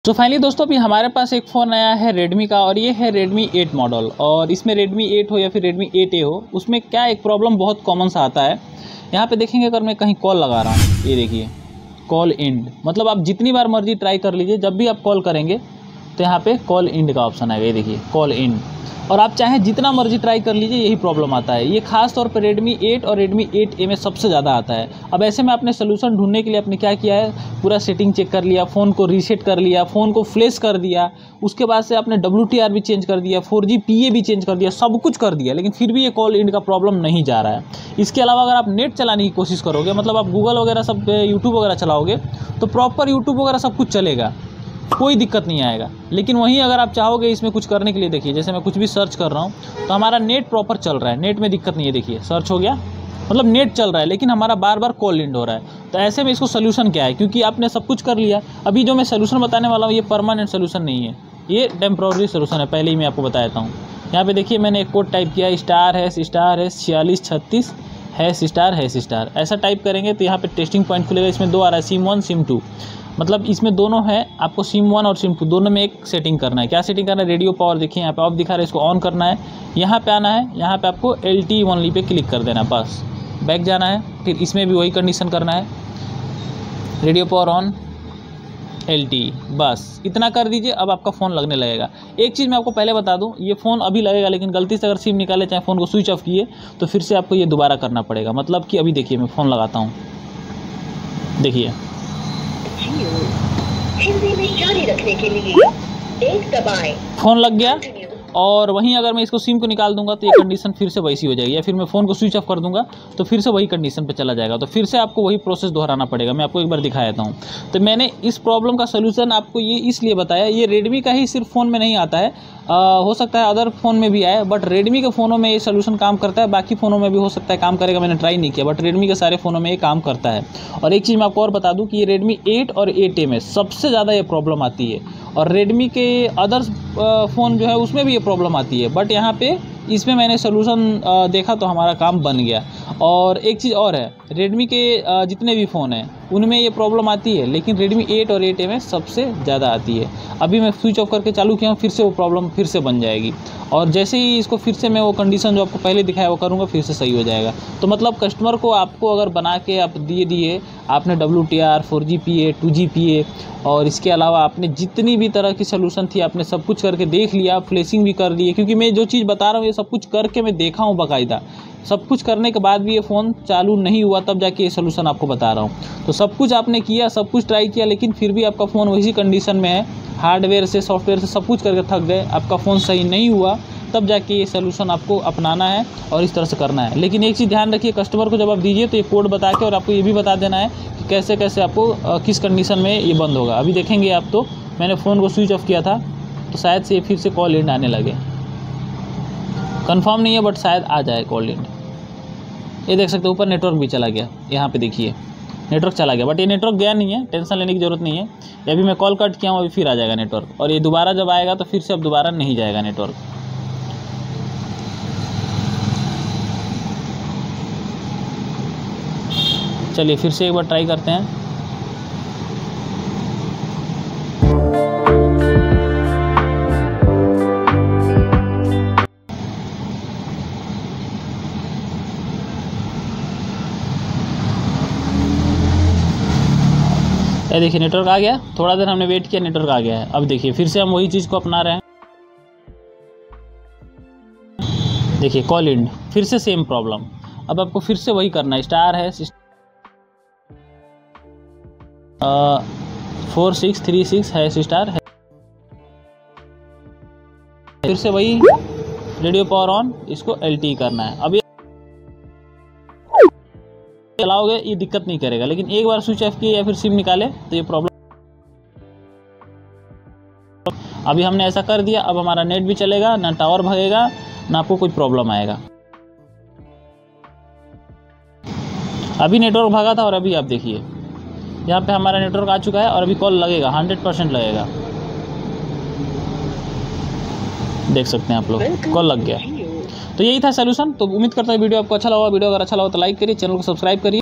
तो फाइनली दोस्तों अभी हमारे पास एक फ़ोन आया है Redmi का और ये है Redmi 8 मॉडल। और इसमें Redmi 8 हो या फिर Redmi 8A हो, उसमें क्या एक प्रॉब्लम बहुत कॉमन सा आता है। यहाँ पे देखेंगे अगर मैं कहीं कॉल लगा रहा हूँ, ये देखिए कॉल एंड, मतलब आप जितनी बार मर्जी ट्राई कर लीजिए, जब भी आप कॉल करेंगे तो यहाँ पे कॉल एंड का ऑप्शन आएगा, ये देखिए कॉल एंड। और आप चाहे जितना मर्जी ट्राई कर लीजिए, यही प्रॉब्लम आता है। ये खास तौर पे Redmi 8 और Redmi 8A में सबसे ज़्यादा आता है। अब ऐसे में आपने सोल्यूशन ढूंढने के लिए आपने क्या किया है, पूरा सेटिंग चेक कर लिया, फ़ोन को रीसेट कर लिया, फ़ोन को फ्लैश कर दिया, उसके बाद से आपने WTR भी चेंज कर दिया, 4GPA भी चेंज कर दिया, सब कुछ कर दिया, लेकिन फिर भी ये कॉल एंड का प्रॉब्लम नहीं जा रहा है। इसके अलावा अगर आप नेट चलाने की कोशिश करोगे, मतलब आप गूगल वगैरह सब यूट्यूब वगैरह चलाओगे तो प्रॉपर यूट्यूब वगैरह सब कुछ चलेगा, कोई दिक्कत नहीं आएगा। लेकिन वहीं अगर आप चाहोगे इसमें कुछ करने के लिए, देखिए जैसे मैं कुछ भी सर्च कर रहा हूँ तो हमारा नेट प्रॉपर चल रहा है, नेट में दिक्कत नहीं है। देखिए सर्च हो गया, मतलब नेट चल रहा है, लेकिन हमारा बार बार कॉल एंड हो रहा है। तो ऐसे में इसको सोल्यूशन क्या है, क्योंकि आपने सब कुछ कर लिया। अभी जो मैं सोल्यूशन बताने वाला हूँ ये परमानेंट सोल्यूशन नहीं है, ये टेम्प्रोरी सोल्यूशन है, पहले ही मैं आपको बता देता हूँ। यहाँ पे देखिए मैंने एक कोड टाइप किया है, *#4636##, ऐसा टाइप करेंगे तो यहाँ पे टेस्टिंग पॉइंट खुलेगा। इसमें 2 आ रहा है, SIM 1 SIM 2, मतलब इसमें दोनों है। आपको SIM 1 और SIM 2 दोनों में एक सेटिंग करना है। क्या सेटिंग करना है, रेडियो पावर देखिए यहाँ पे ऑफ दिखा रहा है, इसको ऑन करना है। यहाँ पे आना है, यहाँ पे आपको LTE ओनली पे क्लिक कर देना, बस बैक जाना है। फिर इसमें भी वही कंडीशन करना है, रेडियो पावर ऑन, LTE, बस इतना कर दीजिए। अब आपका फ़ोन लगने लगेगा। एक चीज़ मैं आपको पहले बता दूं, ये फ़ोन अभी लगेगा, लेकिन गलती से अगर सिम निकाले चाहे फ़ोन को स्विच ऑफ किए तो फिर से आपको ये दोबारा करना पड़ेगा। मतलब कि अभी देखिए मैं फ़ोन लगाता हूँ, देखिए हिंदी में जारी रखने के लिए एक दबाएं, फ़ोन लग गया। और वहीं अगर मैं इसको सिम को निकाल दूंगा तो ये कंडीशन फिर से वैसी हो जाएगी, या फिर मैं फ़ोन को स्विच ऑफ कर दूंगा तो फिर से वही कंडीशन पे चला जाएगा। तो फिर से आपको वही प्रोसेस दोहराना पड़ेगा। मैं आपको एक बार दिखा देता हूँ। तो मैंने इस प्रॉब्लम का सोल्यूशन आपको ये इसलिए बताया, ये Redmi का ही सिर्फ फ़ोन में नहीं आता है, हो सकता है अदर फ़ोन में भी आए, बट Redmi के फ़ोनों में ये सोल्यूशन काम करता है। बाकी फ़ोनों में भी हो सकता है काम करेगा, मैंने ट्राई नहीं किया, बट Redmi के सारे फ़ोनों में ये काम करता है। और एक चीज़ मैं आपको और बता दूँ कि ये Redmi 8 और 8A में सबसे ज़्यादा ये प्रॉब्लम आती है, और Redmi के अदर्स फ़ोन जो है उसमें भी ये प्रॉब्लम आती है, बट यहाँ पे इसमें मैंने सोल्यूशन देखा तो हमारा काम बन गया। और एक चीज़ और है, Redmi के जितने भी फ़ोन हैं उनमें ये प्रॉब्लम आती है, लेकिन Redmi 8 और 8A में सबसे ज़्यादा आती है। अभी मैं स्विच ऑफ करके चालू किया हूँ, फिर से वो प्रॉब्लम फिर से बन जाएगी, और जैसे ही इसको फिर से मैं वो कंडीशन जो आपको पहले दिखाया वो करूँगा, फिर से सही हो जाएगा। तो मतलब कस्टमर को आपको अगर बना के आप दिए आपने WTR, 4GPA, 2GPA, और इसके अलावा आपने जितनी भी तरह की सोल्यूशन थी आपने सब कुछ करके देख लिया, फ्लैशिंग भी कर दिए, क्योंकि मैं जो चीज़ बता रहा हूँ ये सब कुछ करके मैं देखा हूँ बाकायदा। सब कुछ करने के बाद भी ये फ़ोन चालू नहीं हुआ, तब जाके ये सोल्यूशन आपको बता रहा हूँ। तो सब कुछ आपने किया, सब कुछ ट्राई किया, लेकिन फिर भी आपका फ़ोन वैसी कंडीशन में है, हार्डवेयर से सॉफ्टवेयर से सब कुछ करके थक गए, आपका फ़ोन सही नहीं हुआ, तब जाके ये सोल्यूशन आपको अपनाना है और इस तरह से करना है। लेकिन एक चीज़ ध्यान रखिए, कस्टमर को जब आप दीजिए तो ये कोड बता के और आपको ये भी बता देना है कि कैसे कैसे आपको किस कंडीशन में ये बंद होगा। अभी देखेंगे आप, तो मैंने फ़ोन को स्विच ऑफ किया था तो शायद से ये फिर से कॉल एंड आने लगे, कंफर्म नहीं है बट शायद आ जाए कॉल एंड। ये देख सकते हो ऊपर नेटवर्क भी चला गया, यहाँ पे देखिए नेटवर्क चला गया, बट ये नेटवर्क गया नहीं है, टेंशन लेने की ज़रूरत नहीं है। ये अभी मैं कॉल कट किया हूँ, अभी फिर आ जाएगा नेटवर्क, और ये दोबारा जब आएगा तो फिर से अब दोबारा नहीं जाएगा नेटवर्क। चलिए फिर से एक बार ट्राई करते हैं। ये देखिए नेटवर्क आ गया, थोड़ा देर हमने वेट किया, नेटवर्क आ गया है। अब देखिए फिर से हम वही चीज़ को अपना रहे हैं, देखिए कॉल एंड, फिर से सेम प्रॉब्लम। अब आपको फिर से वही करना है, *4636##, फिर से वही रेडियो पावर ऑन, इसको LTE करना है। अब ये चलाओगे ये दिक्कत नहीं करेगा, लेकिन एक बार स्विच ऑफ किए या फिर सिम निकाले तो ये प्रॉब्लम। अभी हमने ऐसा कर दिया, अब हमारा नेट भी चलेगा, ना टावर भगेगा, ना आपको कोई प्रॉब्लम आएगा। अभी नेटवर्क भागा था और अभी आप देखिए यहाँ पे हमारा नेटवर्क आ चुका है, और अभी कॉल लगेगा, 100% लगेगा। देख सकते हैं आप लोग, कॉल लग गया। तो यही था सोल्यूशन। तो उम्मीद करता हूँ वीडियो आपको अच्छा लगा। वीडियो अगर अच्छा लगा तो लाइक करिए, चैनल को सब्सक्राइब करिए।